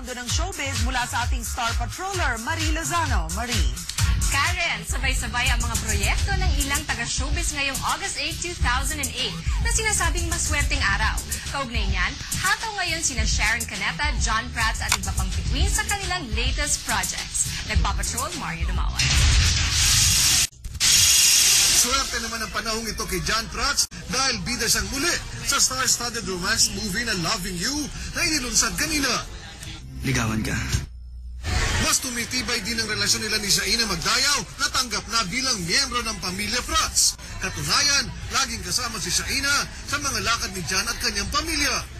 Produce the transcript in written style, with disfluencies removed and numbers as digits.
mundo ng showbiz mula sa ating Star Patroller, Marie Lozano. Marie. Karen, sabay-sabay ang mga proyekto ng ilang taga-showbiz ngayong August 8, 2008 na sinasabing maswerteng araw. Kaugnay niyan, hataw ngayon sina Sharon Cuneta, John Prats at iba pang bituin sa kanilang latest projects. Nagpapatrol, Mario Dumawan. Swerte naman ang panahong ito kay John Prats dahil bida siyang muli sa star-studded romance movie na Loving You na inilunsad kanina. Ligawan ka. Mas tumitibay din ang relasyon nila ni Shaina Magdayaw na tanggap na bilang miyembro ng pamilya Prats. Katunayan, laging kasama si Shaina sa mga lakad ni John at kanyang pamilya.